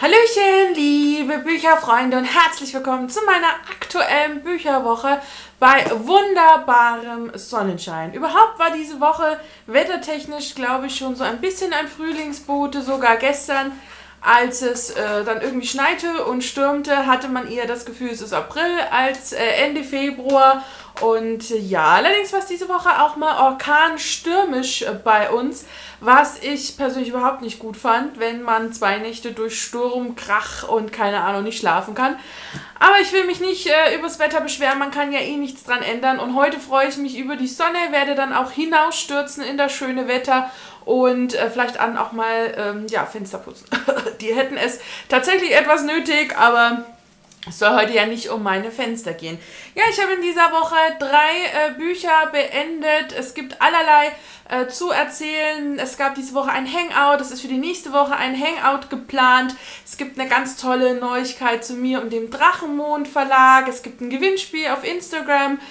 Hallöchen, liebe Bücherfreunde und herzlich willkommen zu meiner aktuellen Bücherwoche bei wunderbarem Sonnenschein. Überhaupt war diese Woche wettertechnisch, glaube ich, schon so ein bisschen ein Frühlingsbote. Sogar gestern, als es dann irgendwie schneite und stürmte, hatte man eher das Gefühl, es ist April als Ende Februar. Und ja, allerdings war es diese Woche auch mal orkanstürmisch bei uns, was ich persönlich überhaupt nicht gut fand, wenn man 2 Nächte durch Sturm, Krach und keine Ahnung nicht schlafen kann. Aber ich will mich nicht übers Wetter beschweren, man kann ja eh nichts dran ändern. Und heute freue ich mich über die Sonne, werde dann auch hinausstürzen in das schöne Wetter und vielleicht auch mal ja, Fenster putzen. Die hätten es tatsächlich etwas nötig, aber es soll heute ja nicht um meine Fenster gehen. Ja, ich habe in dieser Woche 3 Bücher beendet. Es gibt allerlei zu erzählen. Es gab diese Woche ein Hangout. Es ist für die nächste Woche ein Hangout geplant. Es gibt eine ganz tolle Neuigkeit zu mir und dem Drachenmond Verlag. Es gibt ein Gewinnspiel auf Instagram.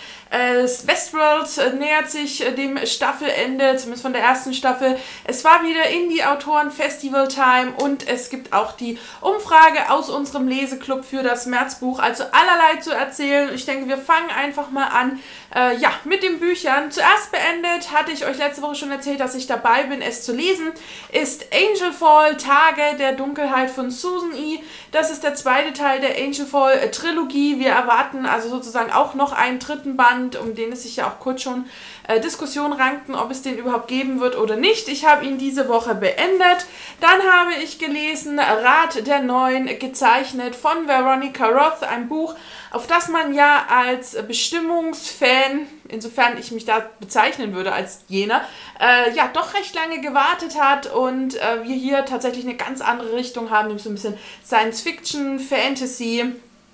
Westworld nähert sich dem Staffelende, zumindest von der ersten Staffel. Es war wieder Indie-Autoren-Festival-Time und es gibt auch die Umfrage aus unserem Leseklub für das Märzbuch. Also allerlei zu erzählen. Ich denke, wir fangen einfach mal an ja, mit den Büchern. Zuerst beendet, hatte ich euch letzte Woche schon erzählt, dass ich dabei bin, es zu lesen, ist Angelfall, Tage der Dunkelheit von Susan E. Das ist der zweite Teil der Angelfall-Trilogie. Wir erwarten also sozusagen auch noch einen dritten Band, um den es sich ja auch kurz schon Diskussionen rankten, ob es den überhaupt geben wird oder nicht. Ich habe ihn diese Woche beendet. Dann habe ich gelesen Rat der Neuen, gezeichnet von Veronica Roth, ein Buch, auf das man ja als Bestimmungsfan, insofern ich mich da bezeichnen würde als jener, ja doch recht lange gewartet hat und wir hier tatsächlich eine ganz andere Richtung haben, nämlich so ein bisschen Science-Fiction, Fantasy.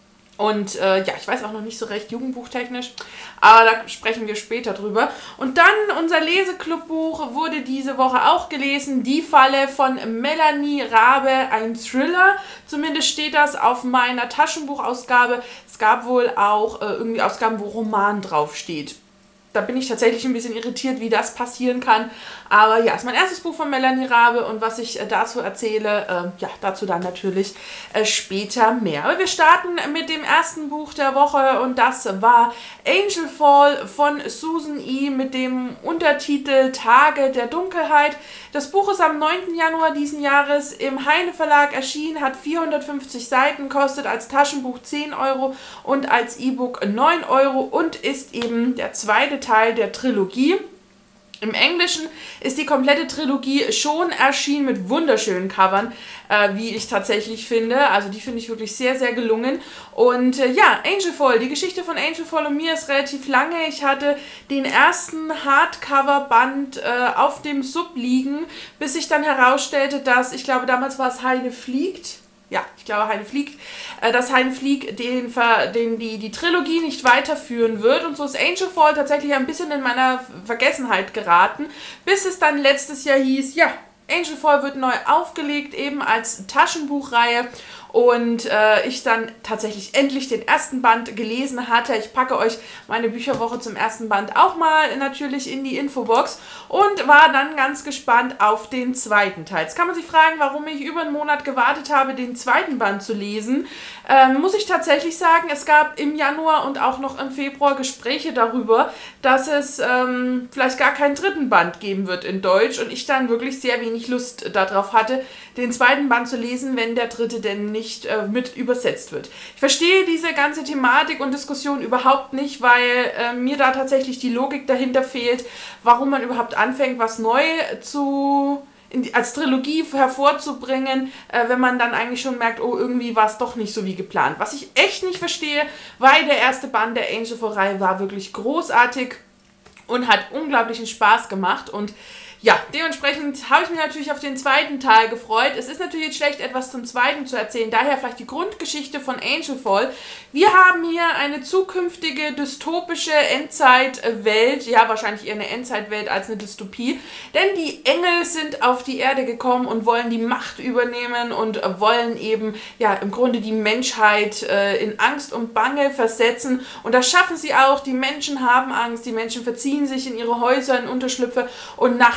Und ja, ich weiß auch noch nicht so recht jugendbuchtechnisch, aber da sprechen wir später drüber. Und dann unser Leseklubbuch wurde diese Woche auch gelesen, Die Falle von Melanie Rabe, ein Thriller. Zumindest steht das auf meiner Taschenbuchausgabe. Es gab wohl auch irgendwie Ausgaben, wo Roman draufsteht. Da bin ich tatsächlich ein bisschen irritiert, wie das passieren kann. Aber ja, ist mein erstes Buch von Melanie Rabe und was ich dazu erzähle, ja, dazu dann natürlich später mehr. Aber wir starten mit dem ersten Buch der Woche und das war Angelfall von Susan E. mit dem Untertitel Tage der Dunkelheit. Das Buch ist am 9. Januar diesen Jahres im Heine Verlag erschienen, hat 450 Seiten, kostet als Taschenbuch 10 € und als E-Book 9 € und ist eben der zweite Teil der Trilogie. Im Englischen ist die komplette Trilogie schon erschienen mit wunderschönen Covern, wie ich tatsächlich finde. Also die finde ich wirklich sehr, sehr gelungen. Und ja, Angelfall, die Geschichte von Angelfall und mir ist relativ lange. Ich hatte den ersten Hardcover-Band auf dem Sub liegen, bis sich dann herausstellte, dass, ich glaube damals war es Heine fliegt. Ja, ich glaube Heine fliegt, dass Heine fliegt die Trilogie nicht weiterführen wird. Und so ist Angelfall tatsächlich ein bisschen in meiner Vergessenheit geraten, bis es dann letztes Jahr hieß, ja, Angelfall wird neu aufgelegt, eben als Taschenbuchreihe. Und ich dann tatsächlich endlich den ersten Band gelesen hatte. Ich packe euch meine Bücherwoche zum ersten Band auch mal natürlich in die Infobox und war dann ganz gespannt auf den zweiten Teil. Jetzt kann man sich fragen, warum ich über einen Monat gewartet habe, den zweiten Band zu lesen. Muss ich tatsächlich sagen, es gab im Januar und auch noch im Februar Gespräche darüber, dass es vielleicht gar keinen dritten Band geben wird in Deutsch und ich dann wirklich sehr wenig Lust darauf hatte, den zweiten Band zu lesen, wenn der dritte denn nicht mit übersetzt wird. Ich verstehe diese ganze Thematik und Diskussion überhaupt nicht, weil mir da tatsächlich die Logik dahinter fehlt, warum man überhaupt anfängt, was neu als Trilogie hervorzubringen, wenn man dann eigentlich schon merkt, oh, irgendwie war es doch nicht so wie geplant. Was ich echt nicht verstehe, weil der erste Band der Angelfall-Reihe war wirklich großartig und hat unglaublichen Spaß gemacht und ja, dementsprechend habe ich mich natürlich auf den zweiten Teil gefreut. Es ist natürlich jetzt schlecht, etwas zum zweiten zu erzählen, daher vielleicht die Grundgeschichte von Angelfall. Wir haben hier eine zukünftige dystopische Endzeitwelt, ja wahrscheinlich eher eine Endzeitwelt als eine Dystopie, denn die Engel sind auf die Erde gekommen und wollen die Macht übernehmen und wollen eben ja im Grunde die Menschheit in Angst und Bange versetzen und das schaffen sie auch. Die Menschen haben Angst, die Menschen verziehen sich in ihre Häuser, in Unterschlüpfe und nachts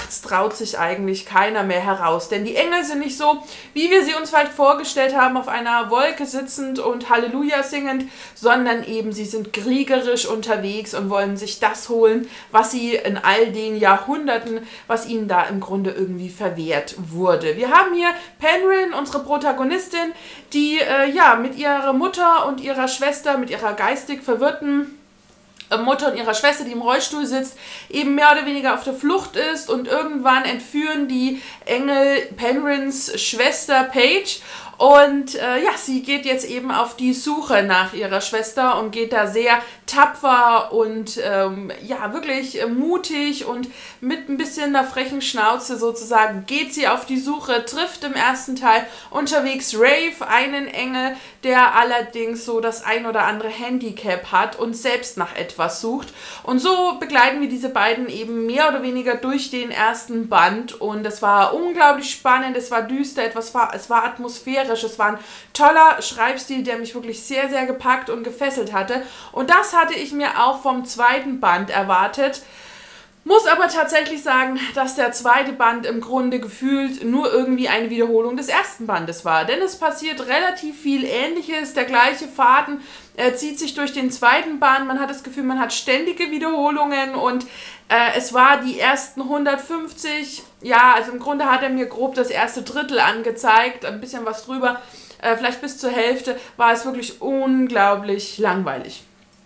nachts traut sich eigentlich keiner mehr heraus. Denn die Engel sind nicht so, wie wir sie uns vielleicht vorgestellt haben, auf einer Wolke sitzend und Halleluja singend, sondern eben sie sind kriegerisch unterwegs und wollen sich das holen, was sie in all den Jahrhunderten, was ihnen da im Grunde irgendwie verwehrt wurde. Wir haben hier Penryn, unsere Protagonistin, die ja mit ihrer Mutter und ihrer Schwester, mit ihrer geistig verwirrten Mutter und ihrer Schwester, die im Rollstuhl sitzt, eben mehr oder weniger auf der Flucht ist und irgendwann entführen die Engel Penryns Schwester Paige. Und ja, sie geht jetzt eben auf die Suche nach ihrer Schwester und geht da sehr tapfer und ja, wirklich mutig und mit ein bisschen einer frechen Schnauze sozusagen geht sie auf die Suche, trifft im ersten Teil unterwegs Rafe, einen Engel, der allerdings so das ein oder andere Handicap hat und selbst nach etwas sucht. Und so begleiten wir diese beiden eben mehr oder weniger durch den ersten Band und es war unglaublich spannend, es war düster, es war atmosphärisch. Es war ein toller Schreibstil, der mich wirklich sehr, sehr gepackt und gefesselt hatte. Und das hatte ich mir auch vom zweiten Band erwartet. Muss aber tatsächlich sagen, dass der zweite Band im Grunde gefühlt nur irgendwie eine Wiederholung des ersten Bandes war. Denn es passiert relativ viel Ähnliches, der gleiche Faden zieht sich durch den zweiten Band. Man hat das Gefühl, man hat ständige Wiederholungen und es war die ersten 150, ja, also im Grunde hat er mir grob das erste Drittel angezeigt, ein bisschen was drüber, vielleicht bis zur Hälfte, war es wirklich unglaublich langweilig.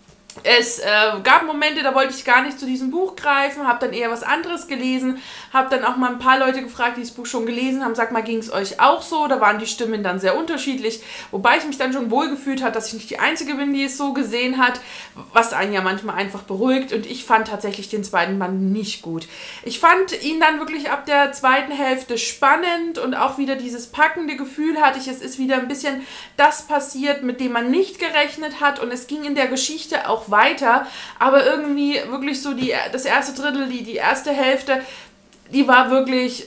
Es gab Momente, da wollte ich gar nicht zu diesem Buch greifen, habe dann eher was anderes gelesen, habe dann auch mal ein paar Leute gefragt, die das Buch schon gelesen haben, sag mal, ging es euch auch so? Da waren die Stimmen dann sehr unterschiedlich, wobei ich mich dann schon wohlgefühlt habe, dass ich nicht die Einzige bin, die es so gesehen hat, was einen ja manchmal einfach beruhigt und ich fand tatsächlich den zweiten Band nicht gut. Ich fand ihn dann wirklich ab der zweiten Hälfte spannend und auch wieder dieses packende Gefühl hatte ich, es ist wieder ein bisschen das passiert, mit dem man nicht gerechnet hat und es ging in der Geschichte auch weiter, aber irgendwie wirklich so das erste Drittel, die erste Hälfte, die war wirklich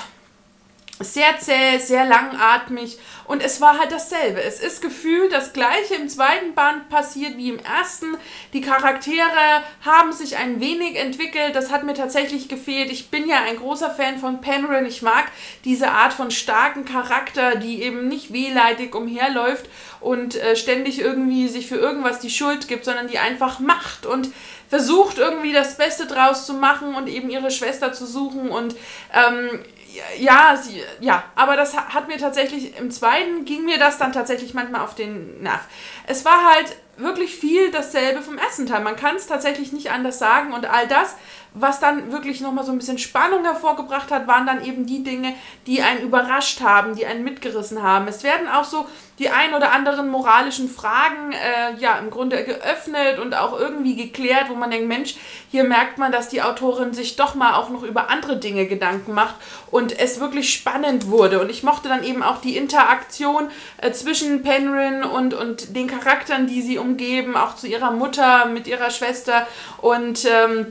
sehr zäh, sehr langatmig und es war halt dasselbe. Es ist gefühlt das Gleiche im zweiten Band passiert wie im ersten. Die Charaktere haben sich ein wenig entwickelt, das hat mir tatsächlich gefehlt. Ich bin ja ein großer Fan von Penryn, ich mag diese Art von starken Charakter, die eben nicht wehleidig umherläuft und ständig irgendwie sich für irgendwas die Schuld gibt, sondern die einfach macht und versucht irgendwie das Beste draus zu machen und eben ihre Schwester zu suchen und ja, aber das hat mir tatsächlich, im zweiten ging mir das dann tatsächlich manchmal auf den Nerv. Es war halt wirklich viel dasselbe vom ersten Teil. Man kann es tatsächlich nicht anders sagen und all das, was dann wirklich nochmal so ein bisschen Spannung hervorgebracht hat, waren dann eben die Dinge, die einen überrascht haben, die einen mitgerissen haben. Es werden auch so die ein oder anderen moralischen Fragen ja im Grunde geöffnet und auch irgendwie geklärt, wo man denkt, Mensch, hier merkt man, dass die Autorin sich doch mal auch noch über andere Dinge Gedanken macht und es wirklich spannend wurde. Und ich mochte dann eben auch die Interaktion zwischen Penryn und den Charakteren, die sie umgeben, auch zu ihrer Mutter, mit ihrer Schwester und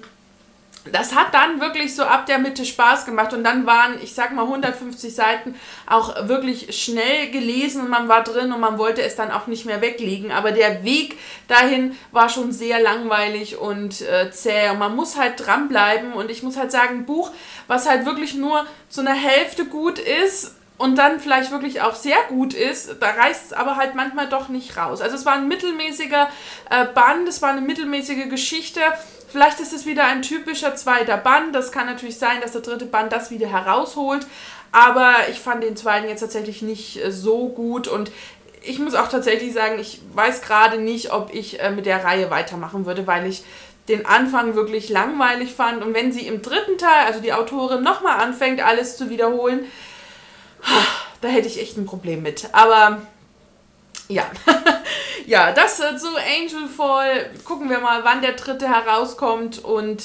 das hat dann wirklich so ab der Mitte Spaß gemacht und dann waren, ich sag mal, 150 Seiten auch wirklich schnell gelesen und man war drin und man wollte es dann auch nicht mehr weglegen, aber der Weg dahin war schon sehr langweilig und zäh und man muss halt dranbleiben und ich muss halt sagen, ein Buch, was halt wirklich nur zu einer Hälfte gut ist und dann vielleicht wirklich auch sehr gut ist, da reißt es aber halt manchmal doch nicht raus. Also es war ein mittelmäßiger Band, es war eine mittelmäßige Geschichte. Vielleicht ist es wieder ein typischer zweiter Band. Das kann natürlich sein, dass der dritte Band das wieder herausholt. Aber ich fand den zweiten jetzt tatsächlich nicht so gut. Und ich muss auch tatsächlich sagen, ich weiß gerade nicht, ob ich mit der Reihe weitermachen würde, weil ich den Anfang wirklich langweilig fand. Und wenn sie im dritten Teil, also die Autorin, nochmal anfängt, alles zu wiederholen, da hätte ich echt ein Problem mit. Aber ja, ja, das zu Angel Fall. Gucken wir mal, wann der dritte herauskommt und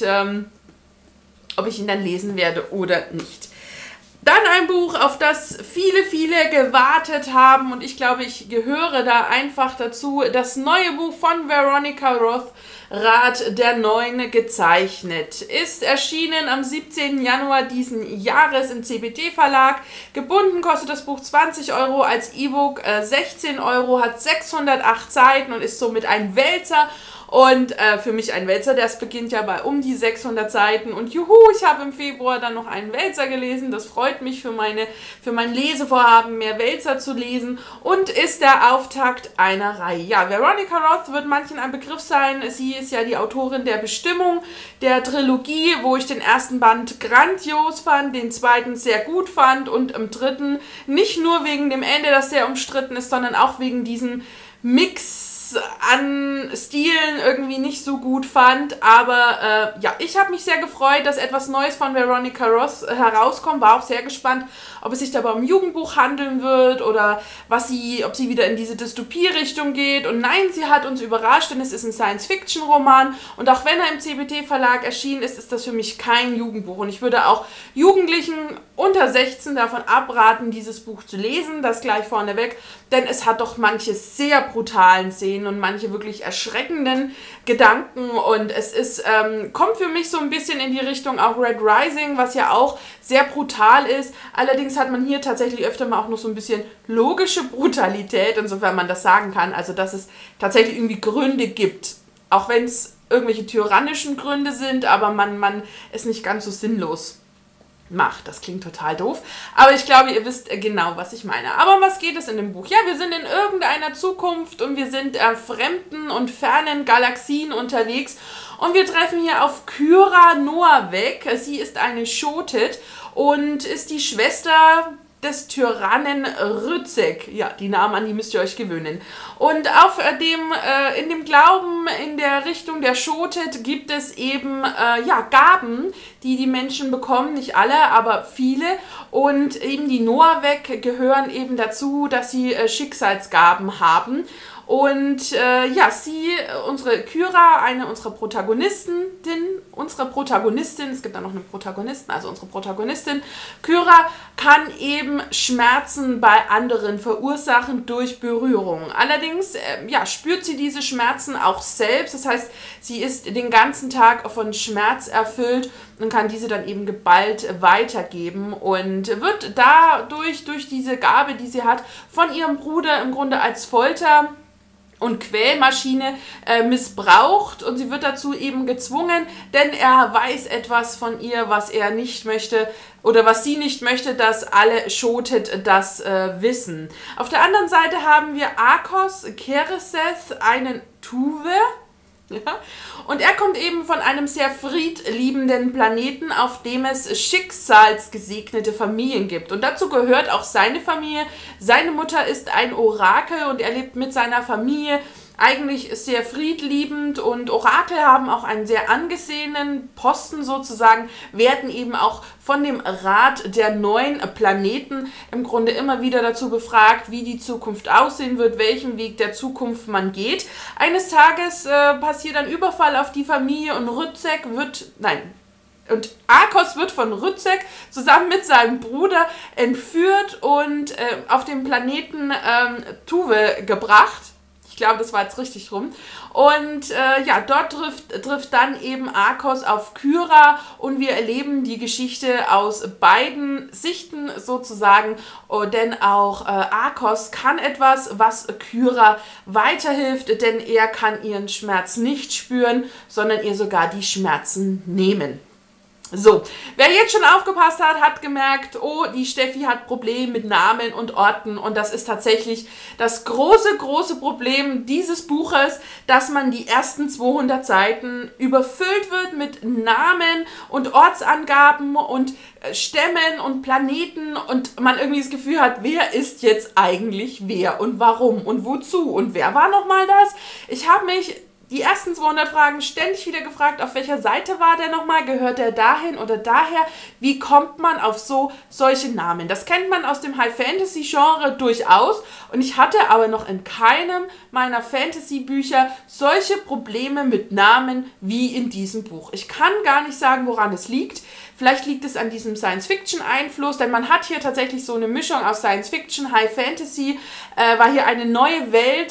ob ich ihn dann lesen werde oder nicht. Dann ein Buch, auf das viele, viele gewartet haben und ich glaube, ich gehöre da einfach dazu. Das neue Buch von Veronica Roth, Rat der Neun gezeichnet. Ist erschienen am 17. Januar diesen Jahres im CBT Verlag. Gebunden kostet das Buch 20 Euro, als E-Book 16 Euro, hat 608 Seiten und ist somit ein Wälzer. Und für mich ein Wälzer, das beginnt ja bei um die 600 Seiten. Und juhu, ich habe im Februar dann noch einen Wälzer gelesen. Das freut mich für mein Lesevorhaben, mehr Wälzer zu lesen. Und ist der Auftakt einer Reihe. Ja, Veronica Roth wird manchen ein Begriff sein. Sie ist ja die Autorin der Bestimmung, der Trilogie, wo ich den ersten Band grandios fand, den zweiten sehr gut fand und im dritten nicht nur wegen dem Ende, das sehr umstritten ist, sondern auch wegen diesem Mix an Stilen irgendwie nicht so gut fand, aber ja, ich habe mich sehr gefreut, dass etwas Neues von Veronica Roth herauskommt, war auch sehr gespannt, ob es sich dabei um ein Jugendbuch handeln wird oder ob sie wieder in diese Dystopie-Richtung geht, und nein, sie hat uns überrascht, denn es ist ein Science-Fiction-Roman und auch wenn er im CBT-Verlag erschienen ist, ist das für mich kein Jugendbuch und ich würde auch Jugendlichen unter 16 davon abraten, dieses Buch zu lesen, das gleich vorneweg, denn es hat doch manche sehr brutalen Szenen und manche wirklich erschreckenden Gedanken und es ist, kommt für mich so ein bisschen in die Richtung auch Red Rising, was ja auch sehr brutal ist. Allerdings hat man hier tatsächlich öfter mal auch noch so ein bisschen logische Brutalität, insofern man das sagen kann, also dass es tatsächlich irgendwie Gründe gibt, auch wenn es irgendwelche tyrannischen Gründe sind, aber man es nicht ganz so sinnlos macht. Das klingt total doof, aber ich glaube, ihr wisst genau, was ich meine. Aber um was geht es in dem Buch? Ja, wir sind in irgendeiner Zukunft und wir sind fremden und fernen Galaxien unterwegs und wir treffen hier auf Kyra Noavec. Sie ist eine Schotit und ist die Schwester des Tyrannen Rützek. Ja, die Namen, an die müsst ihr euch gewöhnen. Und in dem Glauben in der Richtung der Schotit gibt es eben ja, Gaben, die die Menschen bekommen. Nicht alle, aber viele. Und eben die Noavec gehören eben dazu, dass sie Schicksalsgaben haben. Und ja, unsere Kyra, eine unserer Protagonistin, es gibt da noch eine Protagonistin, also unsere Protagonistin, Kyra kann eben Schmerzen bei anderen verursachen durch Berührung. Allerdings ja, spürt sie diese Schmerzen auch selbst, das heißt, sie ist den ganzen Tag von Schmerz erfüllt und kann diese dann eben geballt weitergeben und wird dadurch, durch diese Gabe, die sie hat, von ihrem Bruder im Grunde als Folter- und Quälmaschine missbraucht und sie wird dazu eben gezwungen, denn er weiß etwas von ihr, was er nicht möchte oder was sie nicht möchte, dass alle Schotit das wissen. Auf der anderen Seite haben wir Akos Kereseth, einen Tuve. Ja? Und er kommt eben von einem sehr friedliebenden Planeten, auf dem es schicksalsgesegnete Familien gibt. Und dazu gehört auch seine Familie. Seine Mutter ist ein Orakel und er lebt mit seiner Familie eigentlich sehr friedliebend, und Orakel haben auch einen sehr angesehenen Posten sozusagen, werden eben auch von dem Rat der 9 Planeten im Grunde immer wieder dazu befragt, wie die Zukunft aussehen wird, welchen Weg der Zukunft man geht. Eines Tages passiert ein Überfall auf die Familie und Akos wird von Rützek zusammen mit seinem Bruder entführt und auf den Planeten Tuve gebracht. Ich glaube, das war jetzt richtig rum. Und ja, dort trifft dann eben Akos auf Kyra und wir erleben die Geschichte aus beiden Sichten sozusagen. Denn auch Akos kann etwas, was Kyra weiterhilft, denn er kann ihren Schmerz nicht spüren, sondern ihr sogar die Schmerzen nehmen. So, wer jetzt schon aufgepasst hat, hat gemerkt, oh, die Steffi hat Probleme mit Namen und Orten, und das ist tatsächlich das große, große Problem dieses Buches, dass man die ersten 200 Seiten überfüllt wird mit Namen und Ortsangaben und Stämmen und Planeten und man irgendwie das Gefühl hat, wer ist jetzt eigentlich wer und warum und wozu und wer war nochmal das? Ich habe mich die ersten 200 Fragen ständig wieder gefragt, auf welcher Seite war der nochmal, gehört der dahin oder daher, wie kommt man auf solche Namen? Das kennt man aus dem High-Fantasy-Genre durchaus, und ich hatte aber noch in keinem meiner Fantasy-Bücher solche Probleme mit Namen wie in diesem Buch. Ich kann gar nicht sagen, woran es liegt. Vielleicht liegt es an diesem Science-Fiction-Einfluss, denn man hat hier tatsächlich so eine Mischung aus Science-Fiction, High-Fantasy, weil hier eine neue Welt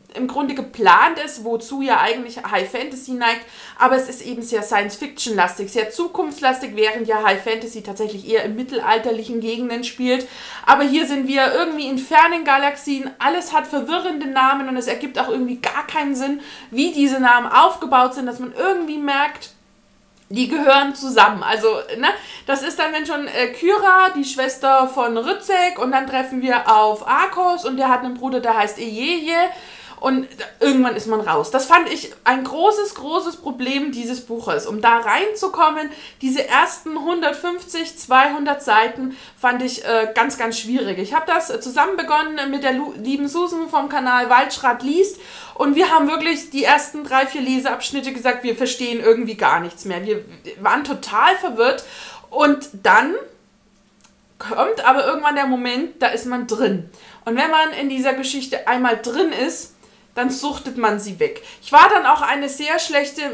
im Grunde geplant ist, wozu ja eigentlich High Fantasy neigt, aber es ist eben sehr Science-Fiction-lastig, sehr zukunftslastig, während ja High Fantasy tatsächlich eher in mittelalterlichen Gegenden spielt. Aber hier sind wir irgendwie in fernen Galaxien, alles hat verwirrende Namen und es ergibt auch irgendwie gar keinen Sinn, wie diese Namen aufgebaut sind, dass man irgendwie merkt, die gehören zusammen. Also, ne, das ist dann, wenn schon Kyra, die Schwester von Rützek, und dann treffen wir auf Arcos und der hat einen Bruder, der heißt Ejeje. Und irgendwann ist man raus. Das fand ich ein großes, großes Problem dieses Buches. Um da reinzukommen, diese ersten 150, 200 Seiten fand ich ganz, ganz schwierig. Ich habe das zusammen begonnen mit der lieben Susan vom Kanal Waldschrat liest. Und wir haben wirklich die ersten 3, 4 Leseabschnitte gesagt, wir verstehen irgendwie gar nichts mehr. Wir waren total verwirrt. Und dann kommt aber irgendwann der Moment, da ist man drin. Und wenn man in dieser Geschichte einmal drin ist, dann suchtet man sie weg. Ich war dann auch eine sehr schlechte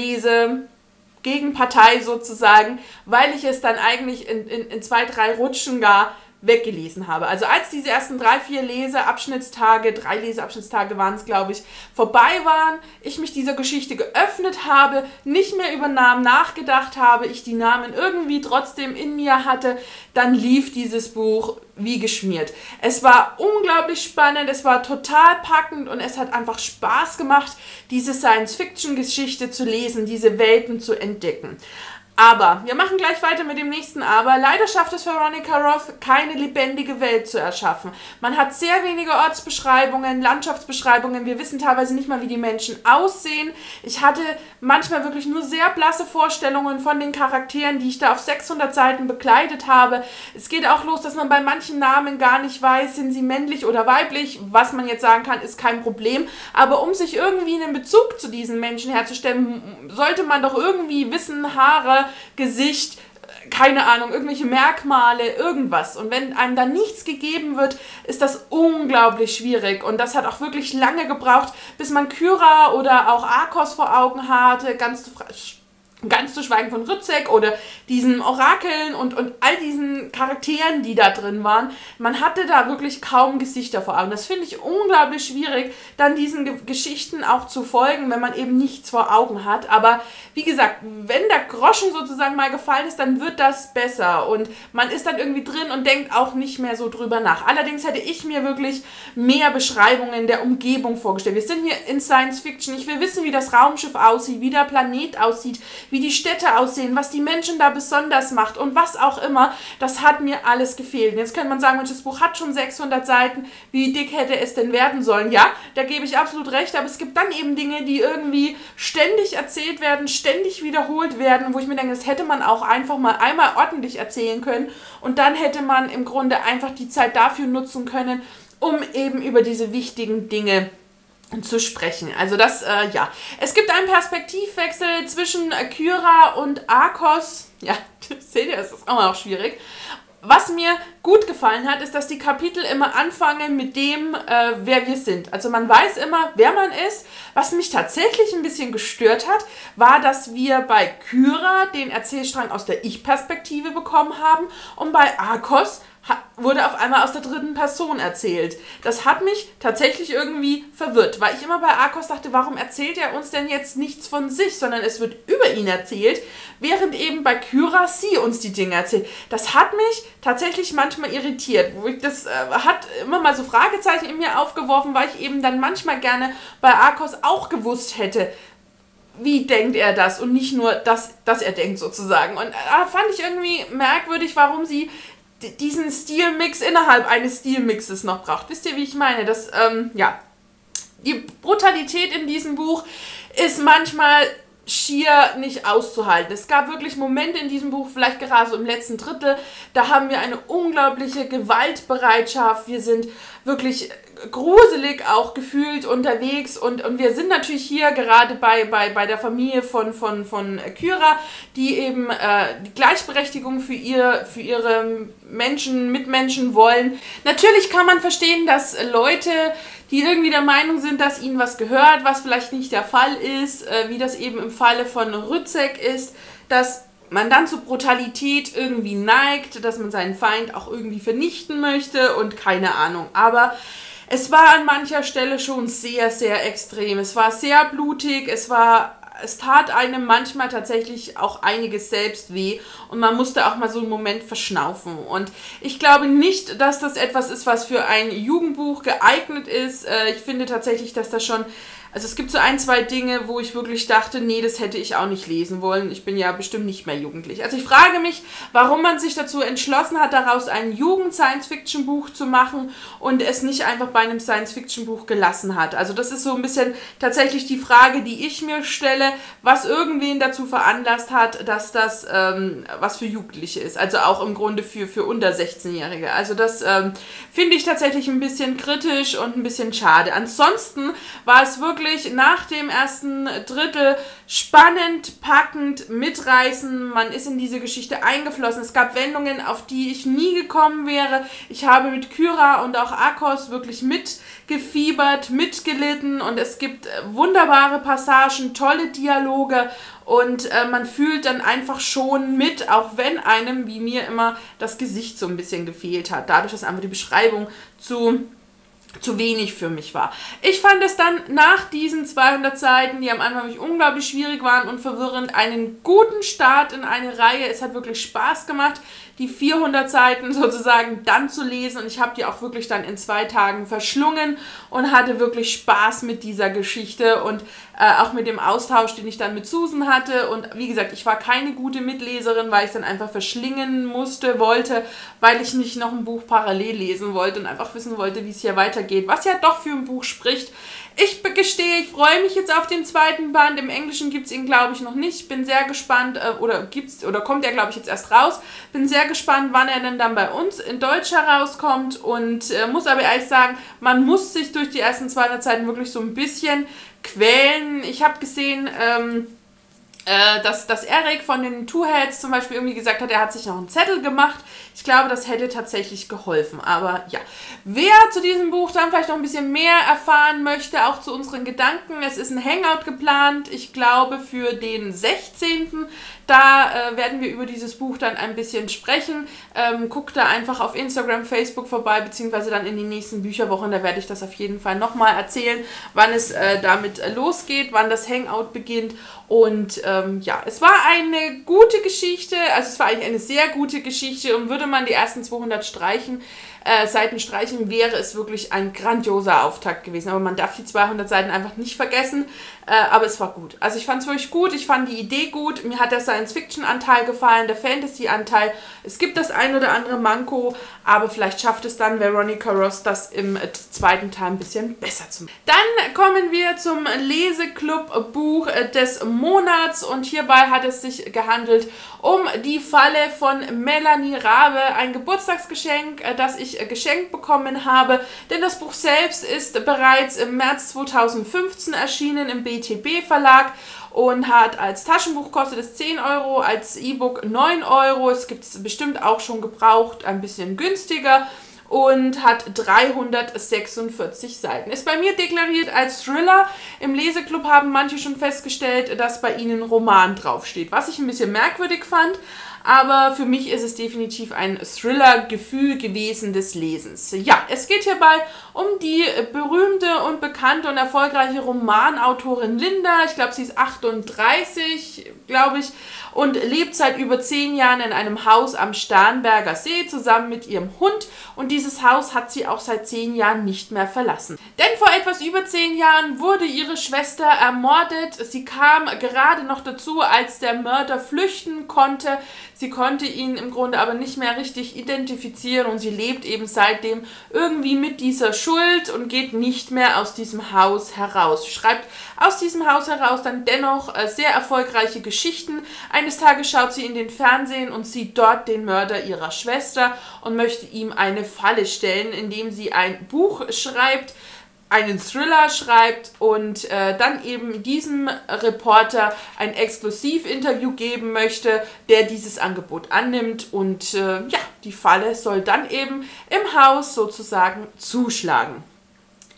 Mitlese-Gegenpartei sozusagen, weil ich es dann eigentlich in 2, 3 Rutschen gar weggelesen habe. Also als diese ersten 3, 4 Leseabschnittstage, 3 Leseabschnittstage waren es, glaube ich, vorbei waren, ich mich dieser Geschichte geöffnet habe, nicht mehr über Namen nachgedacht habe, ich die Namen irgendwie trotzdem in mir hatte, dann lief dieses Buch wie geschmiert. Es war unglaublich spannend, es war total packend und es hat einfach Spaß gemacht, diese Science-Fiction-Geschichte zu lesen, diese Welten zu entdecken. Aber, wir machen gleich weiter mit dem nächsten Aber. Leider schafft es Veronica Roth, keine lebendige Welt zu erschaffen. Man hat sehr wenige Ortsbeschreibungen, Landschaftsbeschreibungen. Wir wissen teilweise nicht mal, wie die Menschen aussehen. Ich hatte manchmal wirklich nur sehr blasse Vorstellungen von den Charakteren, die ich da auf 600 Seiten bekleidet habe. Es geht auch los, dass man bei manchen Namen gar nicht weiß, sind sie männlich oder weiblich. Was man jetzt sagen kann, ist kein Problem. Aber um sich irgendwie einen Bezug zu diesen Menschen herzustellen, sollte man doch irgendwie wissen, Haare, Gesicht, keine Ahnung, irgendwelche Merkmale, irgendwas. Und wenn einem da nichts gegeben wird, ist das unglaublich schwierig. Und das hat auch wirklich lange gebraucht, bis man Kyra oder auch Arcos vor Augen hatte, ganz zu schweigen von Rützek oder diesen Orakeln und all diesen Charakteren, die da drin waren. Man hatte da wirklich kaum Gesichter vor Augen. Das finde ich unglaublich schwierig, dann diesen Geschichten auch zu folgen, wenn man eben nichts vor Augen hat. Aber wie gesagt, wenn der Groschen sozusagen mal gefallen ist, dann wird das besser. Und man ist dann irgendwie drin und denkt auch nicht mehr so drüber nach. Allerdings hätte ich mir wirklich mehr Beschreibungen der Umgebung vorgestellt. Wir sind hier in Science Fiction. Ich will wissen, wie das Raumschiff aussieht, wie der Planet aussieht, wie die Städte aussehen, was die Menschen da besonders macht und was auch immer. Das hat mir alles gefehlt. Jetzt könnte man sagen, Mensch, das Buch hat schon 600 Seiten. Wie dick hätte es denn werden sollen? Ja, da gebe ich absolut recht, aber es gibt dann eben Dinge, die irgendwie ständig erzählt werden, ständig wiederholt werden, wo ich mir denke, das hätte man auch einfach mal einmal ordentlich erzählen können und dann hätte man im Grunde einfach die Zeit dafür nutzen können, um eben über diese wichtigen Dinge zu sprechen. Also das, ja. Es gibt einen Perspektivwechsel zwischen Kyra und Arcos. Ja, seht ihr, das ist auch noch schwierig. Was mir gut gefallen hat, ist, dass die Kapitel immer anfangen mit dem, wer wir sind. Also man weiß immer, wer man ist. Was mich tatsächlich ein bisschen gestört hat, war, dass wir bei Kyra den Erzählstrang aus der Ich-Perspektive bekommen haben und bei Arcos wurde auf einmal aus der 3. Person erzählt. Das hat mich tatsächlich irgendwie verwirrt, weil ich immer bei Arcos dachte, warum erzählt er uns denn jetzt nichts von sich, sondern es wird über ihn erzählt, während eben bei Kyra sie uns die Dinge erzählt. Das hat mich tatsächlich manchmal irritiert. Das hat immer mal so Fragezeichen in mir aufgeworfen, weil ich eben dann manchmal gerne bei Arcos auch gewusst hätte, wie denkt er das und nicht nur, dass er denkt sozusagen. Und fand ich irgendwie merkwürdig, warum sie diesen Stilmix innerhalb eines Stilmixes noch braucht. Wisst ihr, wie ich meine? Das, ja, die Brutalität in diesem Buch ist manchmal schier nicht auszuhalten. Es gab wirklich Momente in diesem Buch, vielleicht gerade so im letzten Drittel, da haben wir eine unglaubliche Gewaltbereitschaft. Wir sind wirklich gruselig auch gefühlt unterwegs und wir sind natürlich hier gerade bei der Familie von Kyra, die eben die Gleichberechtigung für ihre Mitmenschen wollen. Natürlich kann man verstehen, dass Leute, die irgendwie der Meinung sind, dass ihnen was gehört, was vielleicht nicht der Fall ist, wie das eben im Falle von Rützek ist, dass man dann zur Brutalität irgendwie neigt, dass man seinen Feind auch irgendwie vernichten möchte und keine Ahnung. Aber Es war an mancher Stelle schon sehr, sehr extrem. Es war sehr blutig, es tat einem manchmal tatsächlich auch einiges selbst weh und man musste auch mal so einen Moment verschnaufen. Und ich glaube nicht, dass das etwas ist, was für ein Jugendbuch geeignet ist. Ich finde tatsächlich, dass das schon... Also es gibt so ein, zwei Dinge, wo ich wirklich dachte, nee, das hätte ich auch nicht lesen wollen. Ich bin ja bestimmt nicht mehr jugendlich. Also ich frage mich, warum man sich dazu entschlossen hat, daraus ein Jugend-Science-Fiction-Buch zu machen und es nicht einfach bei einem Science-Fiction-Buch gelassen hat. Also das ist so ein bisschen tatsächlich die Frage, die ich mir stelle, was irgendwen dazu veranlasst hat, dass das was für Jugendliche ist. Also auch im Grunde für unter 16-Jährige. Also das finde ich tatsächlich ein bisschen kritisch und ein bisschen schade. Ansonsten war es wirklich nach dem ersten Drittel spannend, packend, mitreißend. Man ist in diese Geschichte eingeflossen. Es gab Wendungen, auf die ich nie gekommen wäre. Ich habe mit Kyra und auch Akos wirklich mitgefiebert, mitgelitten und es gibt wunderbare Passagen, tolle Dialoge und man fühlt dann einfach schon mit, auch wenn einem, wie mir immer, das Gesicht so ein bisschen gefehlt hat. Dadurch, dass einfach die Beschreibung zu wenig für mich war. Ich fand es dann nach diesen 200 Seiten, die am Anfang wirklich unglaublich schwierig waren und verwirrend, einen guten Start in eine Reihe. Es hat wirklich Spaß gemacht, die 400 Seiten sozusagen dann zu lesen und ich habe die auch wirklich dann in 2 Tagen verschlungen und hatte wirklich Spaß mit dieser Geschichte und auch mit dem Austausch, den ich dann mit Susan hatte und wie gesagt, ich war keine gute Mitleserin, weil ich es dann einfach verschlingen wollte, weil ich nicht noch ein Buch parallel lesen wollte und einfach wissen wollte, wie es hier weitergeht, was ja doch für ein Buch spricht. Ich gestehe, ich freue mich jetzt auf den zweiten Band. Im Englischen gibt es ihn, glaube ich, noch nicht. Bin sehr gespannt, oder kommt er, glaube ich, jetzt erst raus. Bin sehr gespannt, wann er denn dann bei uns in Deutsch herauskommt und muss aber ehrlich sagen, man muss sich durch die ersten 200 Seiten wirklich so ein bisschen quälen. Ich habe gesehen, dass Eric von den Two Heads zum Beispiel irgendwie gesagt hat, er hat sich noch einen Zettel gemacht. Ich glaube, das hätte tatsächlich geholfen. Aber ja, wer zu diesem Buch dann vielleicht noch ein bisschen mehr erfahren möchte, auch zu unseren Gedanken, es ist ein Hangout geplant, ich glaube für den 16. Da werden wir über dieses Buch dann ein bisschen sprechen. Guckt da einfach auf Instagram, Facebook vorbei, beziehungsweise dann in den nächsten Bücherwochen. Da werde ich das auf jeden Fall nochmal erzählen, wann es damit losgeht, wann das Hangout beginnt. Und ja, es war eine gute Geschichte, also es war eigentlich eine sehr gute Geschichte und würde man die ersten 200 Seiten streichen, wäre es wirklich ein grandioser Auftakt gewesen. Aber man darf die 200 Seiten einfach nicht vergessen. Aber es war gut. Also ich fand es wirklich gut. Ich fand die Idee gut. Mir hat der Science-Fiction-Anteil gefallen, der Fantasy-Anteil. Es gibt das ein oder andere Manko, aber vielleicht schafft es dann Veronica Ross, das im zweiten Teil ein bisschen besser zu machen. Dann kommen wir zum Leseclub-Buch des Monats und hierbei hat es sich gehandelt um Die Falle von Melanie Rabe, ein Geburtstagsgeschenk, das ich geschenkt bekommen habe, denn das Buch selbst ist bereits im März 2015 erschienen im BTB Verlag und hat als Taschenbuch kostet es 10 Euro, als E-Book 9 Euro. Es gibt es bestimmt auch schon gebraucht, ein bisschen günstiger und hat 346 Seiten. Ist bei mir deklariert als Thriller. Im Leseclub haben manche schon festgestellt, dass bei ihnen Roman draufsteht, was ich ein bisschen merkwürdig fand. Aber für mich ist es definitiv ein Thriller-Gefühl gewesen des Lesens. Ja, es geht hierbei um die berühmte und bekannte und erfolgreiche Romanautorin Linda. Ich glaube, sie ist 38, glaube ich, und lebt seit über 10 Jahren in einem Haus am Starnberger See zusammen mit ihrem Hund. Und dieses Haus hat sie auch seit 10 Jahren nicht mehr verlassen. Denn vor etwas über 10 Jahren wurde ihre Schwester ermordet. Sie kam gerade noch dazu, als der Mörder flüchten konnte. Sie konnte ihn im Grunde aber nicht mehr richtig identifizieren und sie lebt eben seitdem irgendwie mit dieser Schuld und geht nicht mehr aus diesem Haus heraus. Sie schreibt aus diesem Haus heraus dann dennoch sehr erfolgreiche Geschichten. Eines Tages schaut sie in den Fernsehen und sieht dort den Mörder ihrer Schwester und möchte ihm eine Falle stellen, indem sie ein Buch schreibt, einen Thriller schreibt und dann eben diesem Reporter ein Exklusivinterview geben möchte, der dieses Angebot annimmt und ja, die Falle soll dann eben im Haus sozusagen zuschlagen.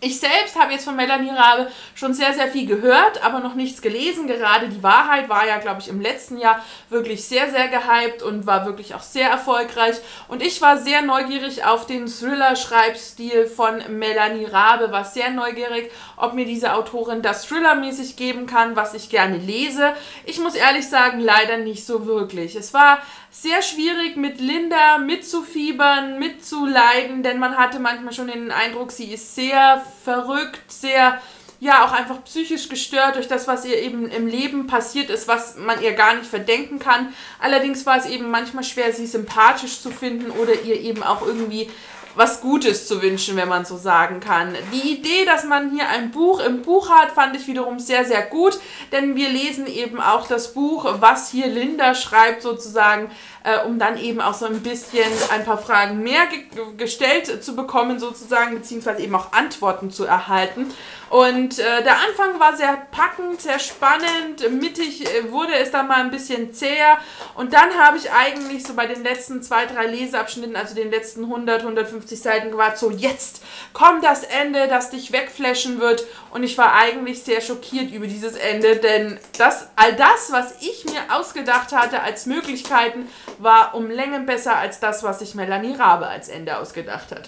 Ich selbst habe jetzt von Melanie Rabe schon sehr, sehr viel gehört, aber noch nichts gelesen. Gerade Die Wahrheit war ja, glaube ich, im letzten Jahr wirklich sehr, sehr gehypt und war wirklich auch sehr erfolgreich. Und ich war sehr neugierig auf den Thriller-Schreibstil von Melanie Rabe, war sehr neugierig, ob mir diese Autorin das Thriller-mäßig geben kann, was ich gerne lese. Ich muss ehrlich sagen, leider nicht so wirklich. Es war sehr schwierig, mit Linda mitzufiebern, mitzuleiden, denn man hatte manchmal schon den Eindruck, sie ist sehr verrückt, sehr, ja, auch einfach psychisch gestört durch das, was ihr eben im Leben passiert ist, was man ihr gar nicht verdenken kann. Allerdings war es eben manchmal schwer, sie sympathisch zu finden oder ihr eben auch irgendwie was Gutes zu wünschen, wenn man so sagen kann. Die Idee, dass man hier ein Buch im Buch hat, fand ich wiederum sehr, sehr gut, denn wir lesen eben auch das Buch, was hier Linda schreibt sozusagen, um dann eben auch so ein bisschen ein paar Fragen mehr gestellt zu bekommen sozusagen, beziehungsweise eben auch Antworten zu erhalten. Und der Anfang war sehr packend, sehr spannend, mittig wurde es dann mal ein bisschen zäher und dann habe ich eigentlich so bei den letzten 2, 3 Leseabschnitten, also den letzten 100, 150 Seiten gewartet, so jetzt kommt das Ende, das dich wegflashen wird und ich war eigentlich sehr schockiert über dieses Ende, denn all das, was ich mir ausgedacht hatte als Möglichkeiten, war um Längen besser als das, was sich Melanie Rabe als Ende ausgedacht hat.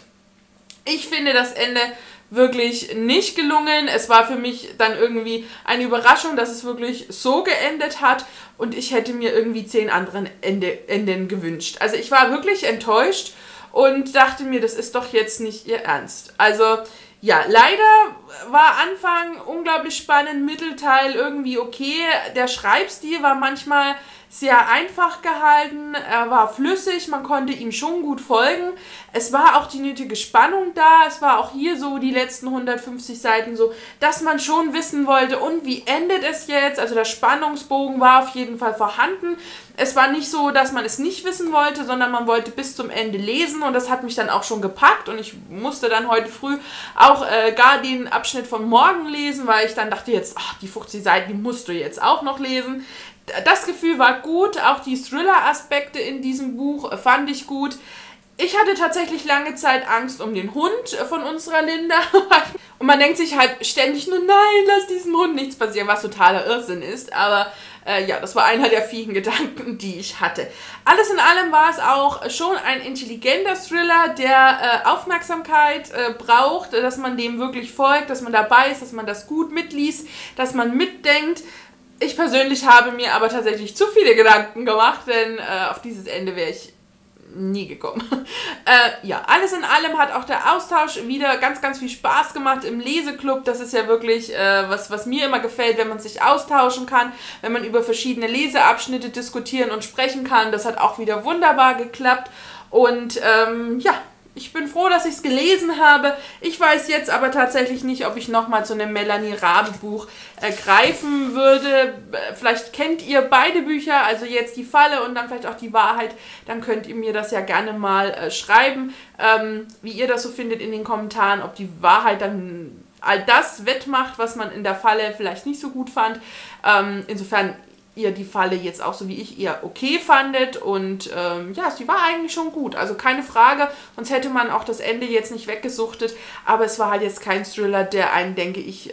Ich finde das Ende wirklich nicht gelungen. Es war für mich dann irgendwie eine Überraschung, dass es wirklich so geendet hat und ich hätte mir irgendwie 10 anderen Enden gewünscht. Also ich war wirklich enttäuscht und dachte mir, das ist doch jetzt nicht ihr Ernst. Also ja, leider war Anfang unglaublich spannend, Mittelteil irgendwie okay. Der Schreibstil war manchmal sehr einfach gehalten, er war flüssig, man konnte ihm schon gut folgen. Es war auch die nötige Spannung da, es war auch hier so die letzten 150 Seiten so, dass man schon wissen wollte, und wie endet es jetzt? Also der Spannungsbogen war auf jeden Fall vorhanden. Es war nicht so, dass man es nicht wissen wollte, sondern man wollte bis zum Ende lesen und das hat mich dann auch schon gepackt und ich musste dann heute früh auch gar den Abschnitt von morgen lesen, weil ich dann dachte jetzt, ach, die 50 Seiten, die musst du jetzt auch noch lesen. Das Gefühl war gut, auch die Thriller-Aspekte in diesem Buch fand ich gut. Ich hatte tatsächlich lange Zeit Angst um den Hund von unserer Linda. Und man denkt sich halt ständig nur, nein, lass diesem Hund nichts passieren, was totaler Irrsinn ist. Aber ja, das war einer der vielen Gedanken, die ich hatte. Alles in allem war es auch schon ein intelligenter Thriller, der Aufmerksamkeit braucht, dass man dem wirklich folgt, dass man dabei ist, dass man das gut mitliest, dass man mitdenkt. Ich persönlich habe mir aber tatsächlich zu viele Gedanken gemacht, denn auf dieses Ende wäre ich nie gekommen. Ja, alles in allem hat auch der Austausch wieder ganz, ganz viel Spaß gemacht im Leseklub. Das ist ja wirklich was mir immer gefällt, wenn man sich austauschen kann, wenn man über verschiedene Leseabschnitte diskutieren und sprechen kann. Das hat auch wieder wunderbar geklappt und ja, ich bin froh, dass ich es gelesen habe. Ich weiß jetzt aber tatsächlich nicht, ob ich nochmal zu einem Melanie Rabe Buch greifen würde. Vielleicht kennt ihr beide Bücher, also jetzt Die Falle und dann vielleicht auch Die Wahrheit. Dann könnt ihr mir das ja gerne mal schreiben, wie ihr das so findet in den Kommentaren, ob Die Wahrheit dann all das wettmacht, was man in der Falle vielleicht nicht so gut fand. Insofern ihr die Falle jetzt auch so wie ich eher okay fandet und ja, sie war eigentlich schon gut, also keine Frage, sonst hätte man auch das Ende jetzt nicht weggesuchtet, aber es war halt jetzt kein Thriller, der einen, denke ich,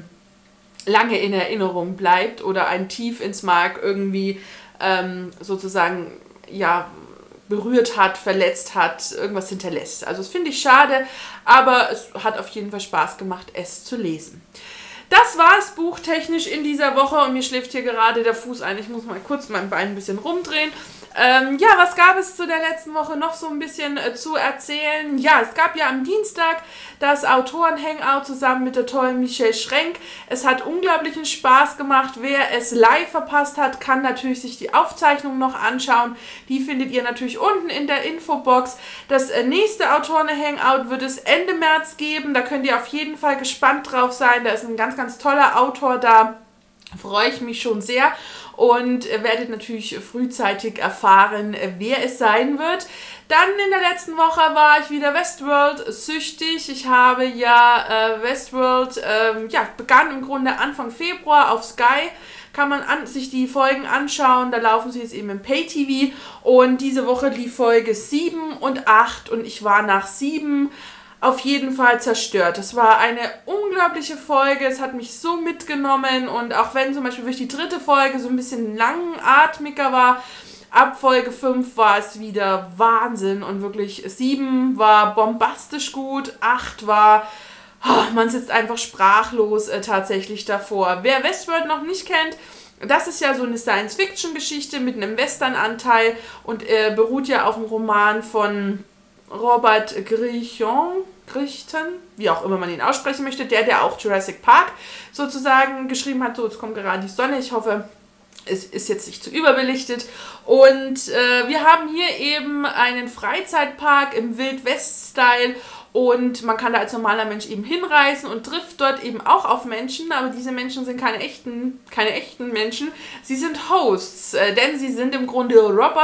lange in Erinnerung bleibt oder einen tief ins Mark irgendwie sozusagen, ja, berührt hat, verletzt hat, irgendwas hinterlässt. Also das finde ich schade, aber es hat auf jeden Fall Spaß gemacht, es zu lesen. Das war es buchtechnisch in dieser Woche und mir schläft hier gerade der Fuß ein. Ich muss mal kurz mein Bein ein bisschen rumdrehen. Ja, was gab es zu der letzten Woche noch so ein bisschen zu erzählen? Ja, es gab ja am Dienstag das Autoren-Hangout zusammen mit der tollen Michelle Schrenk. Es hat unglaublichen Spaß gemacht. Wer es live verpasst hat, kann natürlich sich die Aufzeichnung noch anschauen. Die findet ihr natürlich unten in der Infobox. Das nächste Autoren-Hangout wird es Ende März geben. Da könnt ihr auf jeden Fall gespannt drauf sein. Da ist ein ganz, ganz toller Autor da. Freue ich mich schon sehr und werdet natürlich frühzeitig erfahren, wer es sein wird. Dann in der letzten Woche war ich wieder Westworld süchtig. Ich habe ja Westworld, ja, begann im Grunde Anfang Februar auf Sky. Kann man sich die Folgen anschauen, da laufen sie jetzt eben im Pay-TV und diese Woche lief Folge 7 und 8 und ich war nach 7 auf jeden Fall zerstört. Es war eine unglaubliche Folge, es hat mich so mitgenommen und auch wenn zum Beispiel durch die dritte Folge so ein bisschen langatmiger war, ab Folge 5 war es wieder Wahnsinn und wirklich 7 war bombastisch gut, 8 war, man sitzt einfach sprachlos tatsächlich davor. Wer Westworld noch nicht kennt, das ist ja so eine Science-Fiction-Geschichte mit einem Western-Anteil und beruht ja auf dem Roman von Robert Grichton, wie auch immer man ihn aussprechen möchte, der auch Jurassic Park sozusagen geschrieben hat. So, jetzt kommt gerade die Sonne, ich hoffe, es ist jetzt nicht zu überbelichtet. Und wir haben hier eben einen Freizeitpark im Wild-West-Style und man kann da als normaler Mensch eben hinreisen und trifft dort eben auch auf Menschen, aber diese Menschen sind keine echten Menschen, sie sind Hosts, denn sie sind im Grunde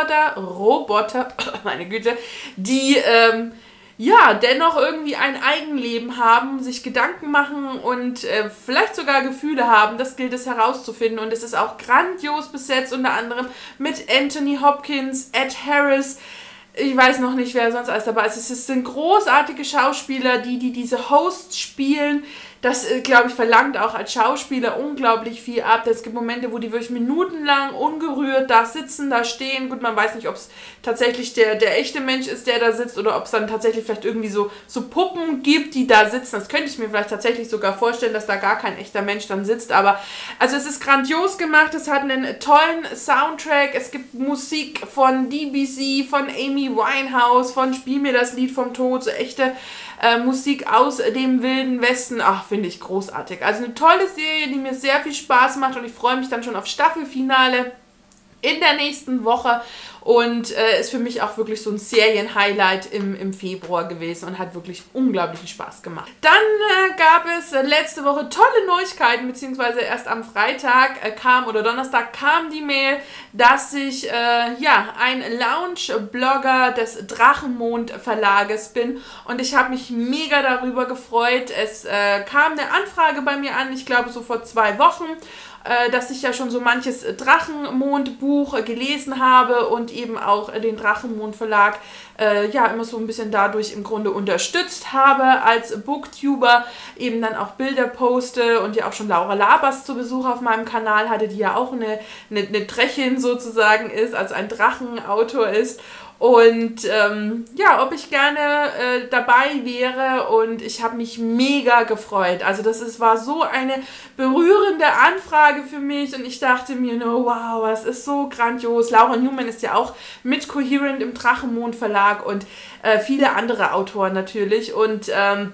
Roboter, meine Güte, die ja, dennoch irgendwie ein Eigenleben haben, sich Gedanken machen und vielleicht sogar Gefühle haben. Das gilt es herauszufinden. Und es ist auch grandios besetzt, unter anderem mit Anthony Hopkins, Ed Harris. Ich weiß noch nicht, wer sonst alles dabei ist. Es sind großartige Schauspieler, die diese Hosts spielen. Das, glaube ich, verlangt auch als Schauspieler unglaublich viel ab. Es gibt Momente, wo die wirklich minutenlang ungerührt da sitzen, da stehen. Gut, man weiß nicht, ob es tatsächlich der echte Mensch ist, der da sitzt, oder ob es dann tatsächlich vielleicht irgendwie so Puppen gibt, die da sitzen. Das könnte ich mir vielleicht tatsächlich sogar vorstellen, dass da gar kein echter Mensch dann sitzt. Aber also es ist grandios gemacht. Es hat einen tollen Soundtrack. Es gibt Musik von DBC, von Amy Winehouse, von Spiel mir das Lied vom Tod, so echte Musik aus dem Wilden Westen. Ach, finde ich großartig. Also eine tolle Serie, die mir sehr viel Spaß macht und ich freue mich dann schon auf Staffelfinale in der nächsten Woche und ist für mich auch wirklich so ein Serienhighlight im Februar gewesen und hat wirklich unglaublichen Spaß gemacht. Dann gab es letzte Woche tolle Neuigkeiten, beziehungsweise erst am Freitag Donnerstag kam die Mail, dass ich ja ein Lounge-Blogger des Drachenmond Verlages bin und ich habe mich mega darüber gefreut. Es kam eine Anfrage bei mir an, ich glaube so vor 2 Wochen, dass ich ja schon so manches Drachenmond-Buch gelesen habe und eben auch den Drachenmond Verlag ja immer so ein bisschen dadurch im Grunde unterstützt habe als Booktuber, eben dann auch Bilder poste und ja auch schon Laura Labers zu Besuch auf meinem Kanal hatte, die ja auch eine Trechin sozusagen ist, also ein Drachenautor ist. Und ja, ob ich gerne dabei wäre und ich habe mich mega gefreut. Also war so eine berührende Anfrage für mich und ich dachte mir nur, wow, es ist so grandios. Laura Newman ist ja auch mit Coherent im Drachenmond Verlag und viele andere Autoren natürlich und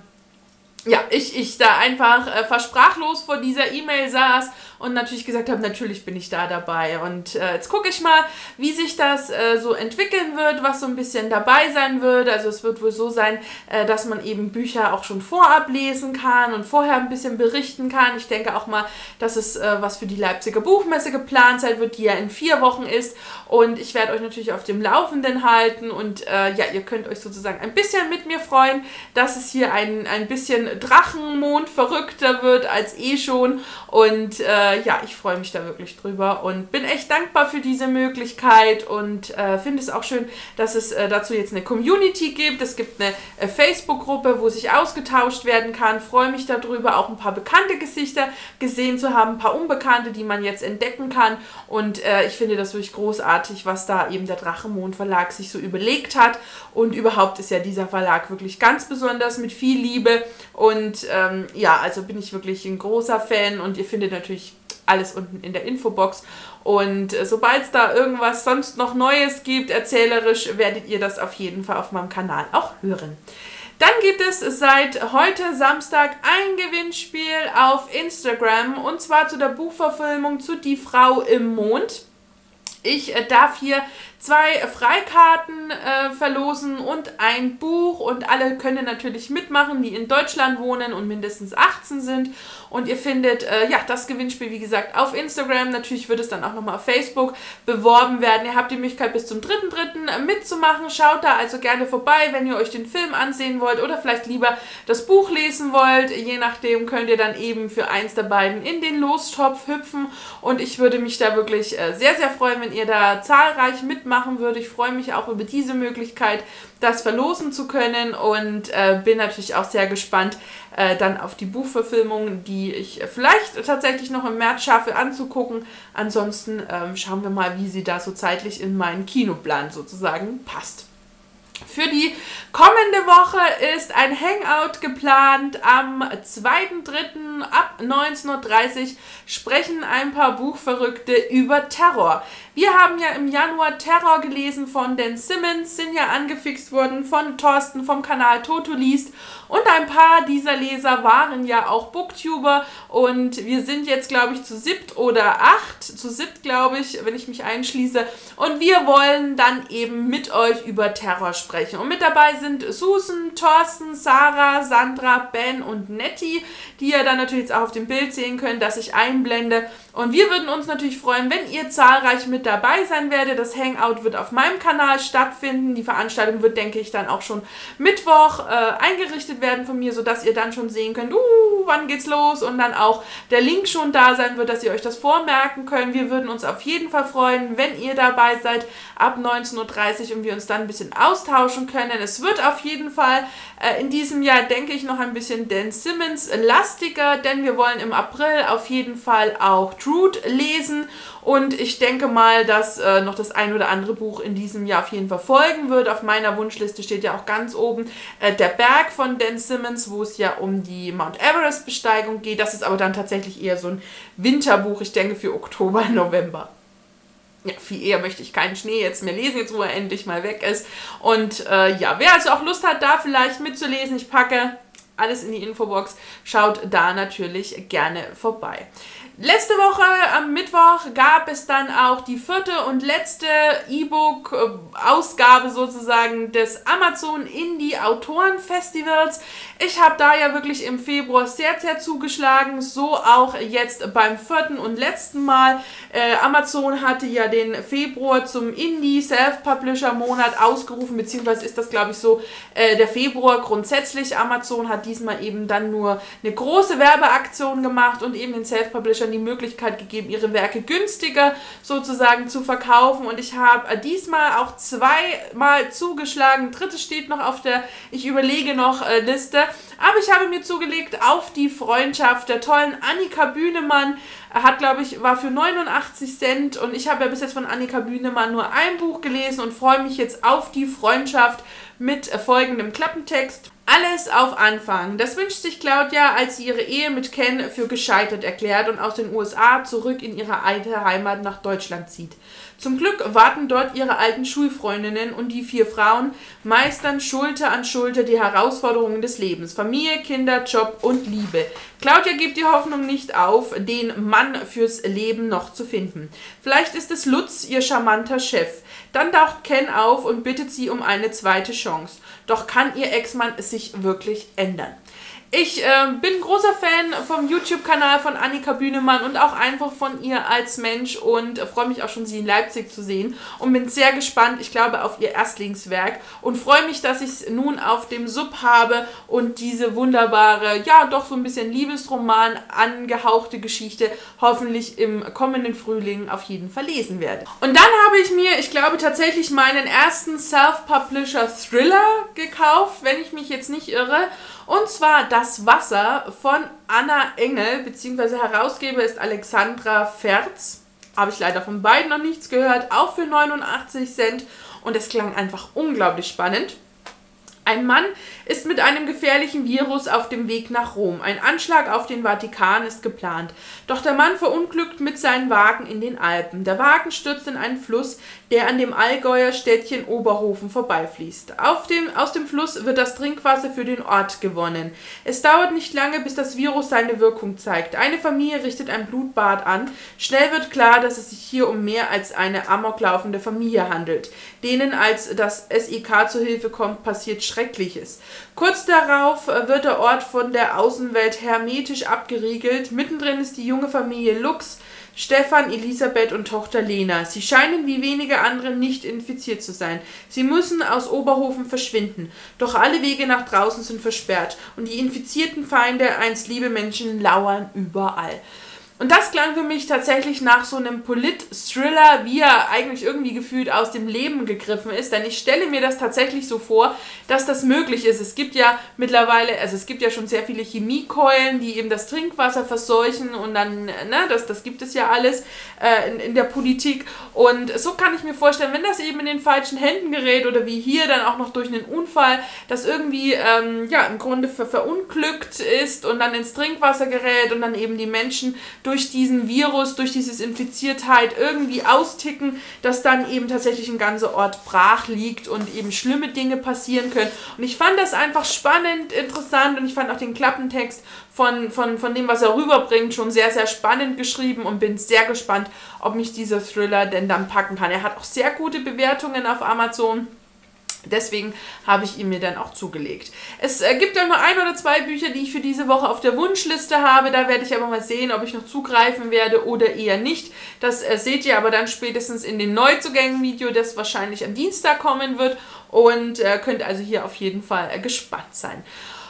ja, ich da einfach versprachlos vor dieser E-Mail saß und natürlich gesagt habe, natürlich bin ich da dabei. Und jetzt gucke ich mal, wie sich das so entwickeln wird, was so ein bisschen dabei sein wird. Also es wird wohl so sein, dass man eben Bücher auch schon vorab lesen kann und vorher ein bisschen berichten kann. Ich denke auch mal, dass es was für die Leipziger Buchmesse geplant sein wird, die ja in 4 Wochen ist. Und ich werde euch natürlich auf dem Laufenden halten und ja, ihr könnt euch sozusagen ein bisschen mit mir freuen, dass es hier ein bisschen Drachenmond verrückter wird als eh schon. Und ja, ich freue mich da wirklich drüber und bin echt dankbar für diese Möglichkeit und finde es auch schön, dass es dazu jetzt eine Community gibt. Es gibt eine Facebook-Gruppe, wo sich ausgetauscht werden kann. Freue mich darüber, auch ein paar bekannte Gesichter gesehen zu haben, ein paar Unbekannte, die man jetzt entdecken kann. Und ich finde das wirklich großartig, was da eben der Drachenmond Verlag sich so überlegt hat. Und überhaupt ist ja dieser Verlag wirklich ganz besonders mit viel Liebe. Und ja, also bin ich wirklich ein großer Fan und ihr findet natürlich alles unten in der Infobox. Und sobald es da irgendwas sonst noch Neues gibt, erzählerisch, werdet ihr das auf jeden Fall auf meinem Kanal auch hören. Dann gibt es seit heute Samstag ein Gewinnspiel auf Instagram und zwar zu der Buchverfilmung zu Die Frau im Mond. Ich darf hier 2 Freikarten verlosen und ein Buch und alle können natürlich mitmachen, die in Deutschland wohnen und mindestens 18 sind. Und ihr findet ja das Gewinnspiel, wie gesagt, auf Instagram. Natürlich wird es dann auch nochmal auf Facebook beworben werden. Ihr habt die Möglichkeit bis zum 3.3. mitzumachen. Schaut da also gerne vorbei, wenn ihr euch den Film ansehen wollt oder vielleicht lieber das Buch lesen wollt. Je nachdem könnt ihr dann eben für eins der beiden in den Lostopf hüpfen. Und ich würde mich da wirklich sehr, sehr freuen, wenn wenn ihr da zahlreich mitmachen würdet. Ich freue mich auch über diese Möglichkeit, das verlosen zu können und bin natürlich auch sehr gespannt dann auf die Buchverfilmung, die ich vielleicht tatsächlich noch im März schaffe anzugucken. Ansonsten schauen wir mal, wie sie da so zeitlich in meinen Kinoplan sozusagen passt. Für die kommende Woche ist ein Hangout geplant. Am 2.3. ab 19:30 Uhr sprechen ein paar Buchverrückte über Terror. Wir haben ja im Januar Terror gelesen von Dan Simmons, sind ja angefixt worden von Thorsten vom Kanal Toto liest. Und ein paar dieser Leser waren ja auch Booktuber und wir sind jetzt, glaube ich, zu 7 oder 8, zu 7, glaube ich, wenn ich mich einschließe. Und wir wollen dann eben mit euch über Terror sprechen. Und mit dabei sind Susan, Thorsten, Sarah, Sandra, Ben und Nettie, die ihr dann natürlich auch auf dem Bild sehen könnt, das ich einblende. Und wir würden uns natürlich freuen, wenn ihr zahlreich mit dabei sein werdet. Das Hangout wird auf meinem Kanal stattfinden. Die Veranstaltung wird, denke ich, dann auch schon Mittwoch eingerichtet werden von mir, sodass ihr dann schon sehen könnt, wann geht's los und dann auch der Link schon da sein wird, dass ihr euch das vormerken könnt. Wir würden uns auf jeden Fall freuen, wenn ihr dabei seid ab 19:30 Uhr und wir uns dann ein bisschen austauschen können. Es wird auf jeden Fall in diesem Jahr, denke ich, noch ein bisschen Dan Simmons lastiger, denn wir wollen im April auf jeden Fall auch Truth lesen und ich denke mal, dass noch das ein oder andere Buch in diesem Jahr auf jeden Fall folgen wird. Auf meiner Wunschliste steht ja auch ganz oben Der Berg von Dan Simmons, wo es ja um die Mount Everest Besteigung geht. Das ist aber dann tatsächlich eher so ein Winterbuch, ich denke für Oktober, November. Ja, viel eher möchte ich keinen Schnee jetzt mehr lesen, jetzt wo er endlich mal weg ist. Und ja, wer also auch Lust hat, da vielleicht mitzulesen, ich packe alles in die Infobox, schaut da natürlich gerne vorbei. Letzte Woche am Mittwoch gab es dann auch die 4. und letzte E-Book-Ausgabe sozusagen des Amazon Indie Autorenfestivals. Ich habe da ja wirklich im Februar sehr, sehr zugeschlagen, so auch jetzt beim 4. und letzten Mal. Amazon hatte ja den Februar zum Indie Self-Publisher-Monat ausgerufen, beziehungsweise ist das, glaube ich, so der Februar grundsätzlich. Amazon hat diesmal eben dann nur eine große Werbeaktion gemacht und eben den Self-Publishern die Möglichkeit gegeben, ihre Werke günstiger sozusagen zu verkaufen. Und ich habe diesmal auch zweimal zugeschlagen. Drittes steht noch auf der Ich überlege noch Liste. Aber ich habe mir zugelegt auf die Freundschaft der tollen Annika Bühnemann. Hat, glaube ich, war für 89 Cent und ich habe ja bis jetzt von Annika Bühnemann nur ein Buch gelesen und freue mich jetzt auf die Freundschaft mit folgendem Klappentext. Alles auf Anfang. Das wünscht sich Claudia, als sie ihre Ehe mit Ken für gescheitert erklärt und aus den USA zurück in ihre alte Heimat nach Deutschland zieht. Zum Glück warten dort ihre alten Schulfreundinnen und die 4 Frauen meistern Schulter an Schulter die Herausforderungen des Lebens. Familie, Kinder, Job und Liebe. Claudia gibt die Hoffnung nicht auf, den Mann fürs Leben noch zu finden. Vielleicht ist es Lutz, ihr charmanter Chef. Dann taucht Ken auf und bittet sie um eine zweite Chance. Doch kann ihr Ex-Mann sich wirklich ändern? Ich bin großer Fan vom YouTube-Kanal von Annika Bühnemann und auch einfach von ihr als Mensch und freue mich auch schon, sie in Leipzig zu sehen und bin sehr gespannt, ich glaube, auf ihr Erstlingswerk und freue mich, dass ich es nun auf dem Sub habe und diese wunderbare, ja doch so ein bisschen Liebesroman angehauchte Geschichte hoffentlich im kommenden Frühling auf jeden Fall lesen werde. Und dann habe ich mir, ich glaube tatsächlich meinen ersten Self-Publisher-Thriller gekauft, wenn ich mich jetzt nicht irre. Und zwar Das Wasser von Anna Engel, beziehungsweise Herausgeber ist Alexandra Ferz. Habe ich leider von beiden noch nichts gehört, auch für 89 Cent. Und es klang einfach unglaublich spannend. Ein Mann ist mit einem gefährlichen Virus auf dem Weg nach Rom. Ein Anschlag auf den Vatikan ist geplant. Doch der Mann verunglückt mit seinem Wagen in den Alpen. Der Wagen stürzt in einen Fluss, der an dem Allgäuer Städtchen Oberhofen vorbeifließt. Aus dem Fluss wird das Trinkwasser für den Ort gewonnen. Es dauert nicht lange, bis das Virus seine Wirkung zeigt. Eine Familie richtet ein Blutbad an. Schnell wird klar, dass es sich hier um mehr als eine amoklaufende Familie handelt. Denen, als das SEK zur Hilfe kommt, passiert Schreckliches. Kurz darauf wird der Ort von der Außenwelt hermetisch abgeriegelt. Mittendrin ist die junge Familie Lux, Stefan, Elisabeth und Tochter Lena. Sie scheinen wie wenige andere nicht infiziert zu sein. Sie müssen aus Oberhofen verschwinden. Doch alle Wege nach draußen sind versperrt und die infizierten Feinde, einst liebe Menschen, lauern überall. Und das klang für mich tatsächlich nach so einem Polit-Thriller, wie er eigentlich irgendwie gefühlt aus dem Leben gegriffen ist. Denn ich stelle mir das tatsächlich so vor, dass das möglich ist. Es gibt ja mittlerweile, also es gibt ja schon sehr viele Chemiekeulen, die eben das Trinkwasser verseuchen und dann, ne, das gibt es ja alles in der Politik. Und so kann ich mir vorstellen, wenn das eben in den falschen Händen gerät oder wie hier dann auch noch durch einen Unfall, das irgendwie ja im Grunde verunglückt ist und dann ins Trinkwasser gerät und dann eben die Menschen durch diesen Virus, durch diese Infiziertheit irgendwie austicken, dass dann eben tatsächlich ein ganzer Ort brach liegt und eben schlimme Dinge passieren können. Und ich fand das einfach spannend, interessant und ich fand auch den Klappentext von dem, was er rüberbringt, schon sehr, sehr spannend geschrieben und bin sehr gespannt, ob mich dieser Thriller denn dann packen kann. Er hat auch sehr gute Bewertungen auf Amazon. Deswegen habe ich ihn mir dann auch zugelegt. Es gibt auch nur 1 oder 2 Bücher, die ich für diese Woche auf der Wunschliste habe. Da werde ich aber mal sehen, ob ich noch zugreifen werde oder eher nicht. Das seht ihr aber dann spätestens in den Neuzugängen-Video, das wahrscheinlich am Dienstag kommen wird. Und könnt also hier auf jeden Fall gespannt sein.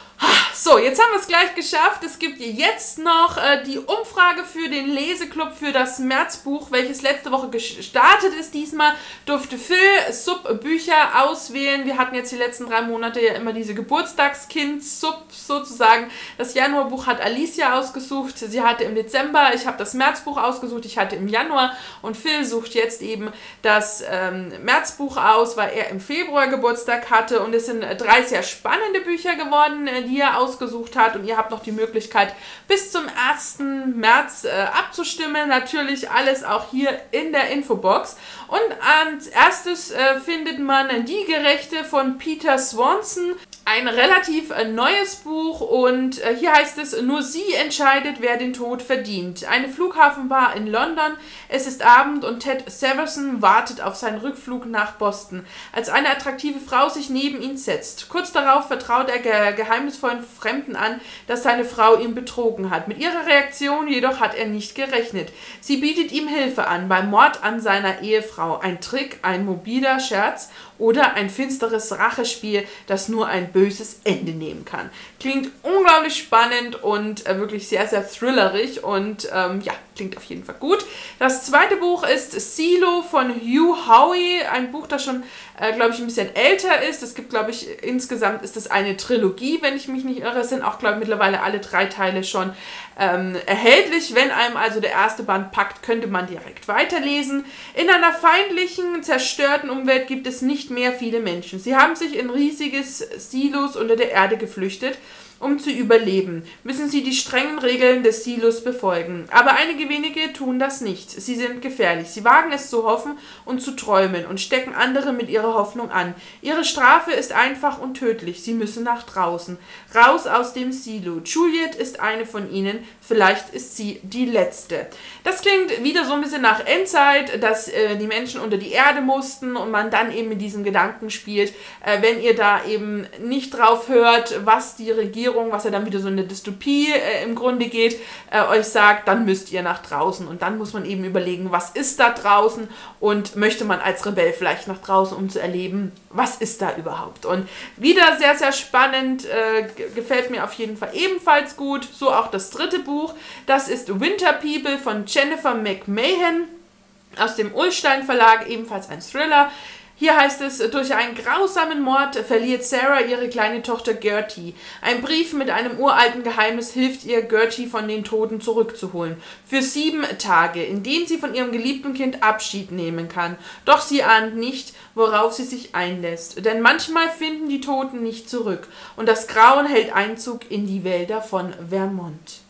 So, jetzt haben wir es gleich geschafft. Es gibt jetzt noch die Umfrage für den Leseklub für das Märzbuch, welches letzte Woche gestartet ist. Diesmal durfte Phil Sub-Bücher auswählen. Wir hatten jetzt die letzten 3 Monate ja immer diese Geburtstagskind-Sub sozusagen. Das Januarbuch hat Alicia ausgesucht. Sie hatte im Dezember, ich habe das Märzbuch ausgesucht, ich hatte im Januar. Und Phil sucht jetzt eben das Märzbuch aus, weil er im Februar Geburtstag hatte. Und es sind 3 sehr spannende Bücher geworden, die er ausgesucht hat, und ihr habt noch die Möglichkeit bis zum 1. März abzustimmen. Natürlich alles auch hier in der Infobox. Und als erstes findet man Die Gerechte von Peter Swanson. Ein relativ neues Buch, und hier heißt es: Nur sie entscheidet, wer den Tod verdient. Eine Flughafenbar in London. Es ist Abend und Ted Severson wartet auf seinen Rückflug nach Boston, als eine attraktive Frau sich neben ihn setzt. Kurz darauf vertraut er geheimnisvollen Fremden an, dass seine Frau ihn betrogen hat. Mit ihrer Reaktion jedoch hat er nicht gerechnet. Sie bietet ihm Hilfe an beim Mord an seiner Ehefrau. Ein Trick, ein morbider Scherz oder ein finsteres Rachespiel, das nur ein böses Ende nehmen kann. Klingt unglaublich spannend und wirklich sehr, sehr thrillerig und ja, klingt auf jeden Fall gut. Das zweite Buch ist Silo von Hugh Howey, ein Buch, das schon, glaube ich, ein bisschen älter ist. Es gibt, glaube ich, insgesamt ist es eine Trilogie, wenn ich mich nicht irre. Es sind auch, glaube ich, mittlerweile alle 3 Teile schon erhältlich. Wenn einem also der erste Band packt, könnte man direkt weiterlesen. In einer feindlichen, zerstörten Umwelt gibt es nicht mehr viele Menschen. Sie haben sich in riesiges Silos unter der Erde geflüchtet. Um zu überleben, müssen sie die strengen Regeln des Silos befolgen. Aber einige wenige tun das nicht. Sie sind gefährlich. Sie wagen es zu hoffen und zu träumen und stecken andere mit ihrer Hoffnung an. Ihre Strafe ist einfach und tödlich. Sie müssen nach draußen. Raus aus dem Silo. Juliet ist eine von ihnen. Vielleicht ist sie die letzte. Das klingt wieder so ein bisschen nach Endzeit, dass die Menschen unter die Erde mussten und man dann eben mit diesem Gedanken spielt, wenn ihr da eben nicht drauf hört, was die Regierung, was ja dann wieder so eine Dystopie im Grunde geht, euch sagt, dann müsst ihr nach draußen. Und dann muss man eben überlegen, was ist da draußen und möchte man als Rebell vielleicht nach draußen, um zu erleben, was ist da überhaupt. Und wieder sehr, sehr spannend, gefällt mir auf jeden Fall ebenfalls gut. So auch das dritte Buch, das ist Winter People von Jennifer McMahon aus dem Ullstein Verlag, ebenfalls ein Thriller. Hier heißt es: Durch einen grausamen Mord verliert Sarah ihre kleine Tochter Gertie. Ein Brief mit einem uralten Geheimnis hilft ihr, Gertie von den Toten zurückzuholen. Für 7 Tage, in denen sie von ihrem geliebten Kind Abschied nehmen kann. Doch sie ahnt nicht, worauf sie sich einlässt. Denn manchmal finden die Toten nicht zurück. Und das Grauen hält Einzug in die Wälder von Vermont.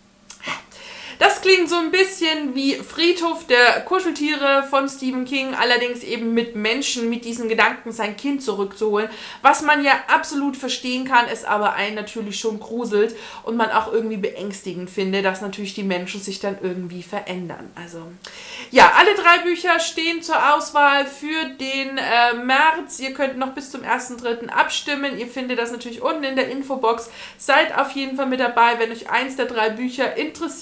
Das klingt so ein bisschen wie Friedhof der Kuscheltiere von Stephen King, allerdings eben mit Menschen, mit diesem Gedanken, sein Kind zurückzuholen, was man ja absolut verstehen kann, es aber einen natürlich schon gruselt und man auch irgendwie beängstigend finde, dass natürlich die Menschen sich dann irgendwie verändern. Also ja, alle 3 Bücher stehen zur Auswahl für den März. Ihr könnt noch bis zum 1.3. abstimmen. Ihr findet das natürlich unten in der Infobox. Seid auf jeden Fall mit dabei, wenn euch eins der 3 Bücher interessiert.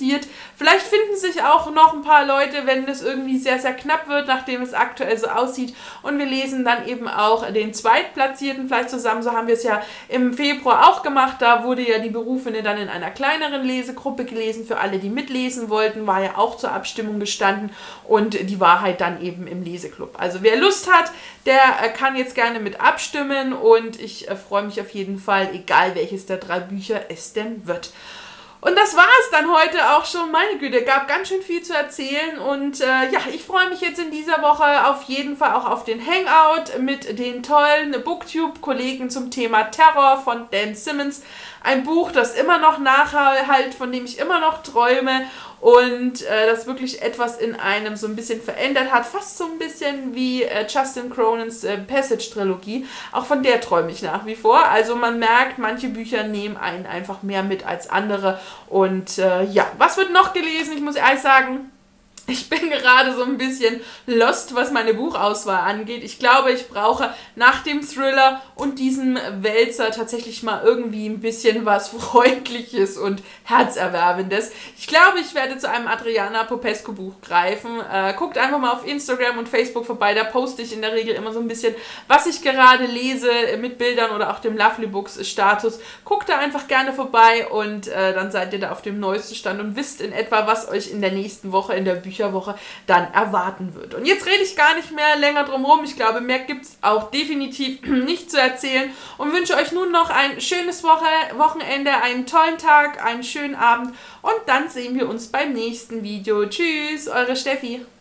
Vielleicht finden sich auch noch ein paar Leute, wenn es irgendwie sehr, sehr knapp wird, nachdem es aktuell so aussieht. Und wir lesen dann eben auch den Zweitplatzierten vielleicht zusammen. So haben wir es ja im Februar auch gemacht. Da wurde ja die Berufene dann in einer kleineren Lesegruppe gelesen. Für alle, die mitlesen wollten, war ja auch zur Abstimmung gestanden. Und die Wahrheit dann eben im Leseklub. Also wer Lust hat, der kann jetzt gerne mit abstimmen. Und ich freue mich auf jeden Fall, egal welches der 3 Bücher es denn wird. Und das war es dann heute auch schon. Meine Güte, gab ganz schön viel zu erzählen. Und ja, ich freue mich jetzt in dieser Woche auf jeden Fall auch auf den Hangout mit den tollen Booktube-Kollegen zum Thema Terror von Dan Simmons. Ein Buch, das immer noch nachhalt, von dem ich immer noch träume und das wirklich etwas in einem so ein bisschen verändert hat. Fast so ein bisschen wie Justin Cronins Passage-Trilogie. Auch von der träume ich nach wie vor. Also man merkt, manche Bücher nehmen einen einfach mehr mit als andere. Und ja, was wird noch gelesen? Ich muss ehrlich sagen, ich bin gerade so ein bisschen lost, was meine Buchauswahl angeht. Ich glaube, ich brauche nach dem Thriller und diesem Wälzer tatsächlich mal irgendwie ein bisschen was Freundliches und Herzerwärmendes. Ich glaube, ich werde zu einem Adriana Popescu Buch greifen. Guckt einfach mal auf Instagram und Facebook vorbei. Da poste ich in der Regel immer so ein bisschen, was ich gerade lese mit Bildern oder auch dem Lovely Books Status. Guckt da einfach gerne vorbei und dann seid ihr da auf dem neuesten Stand und wisst in etwa, was euch in der nächsten Woche in der Bücherwoche dann erwarten wird. Und jetzt rede ich gar nicht mehr länger drum herum. Ich glaube, mehr gibt es auch definitiv nicht zu erzählen und wünsche euch nun noch ein schönes Wochenende, einen tollen Tag, einen schönen Abend und dann sehen wir uns beim nächsten Video. Tschüss, eure Steffi.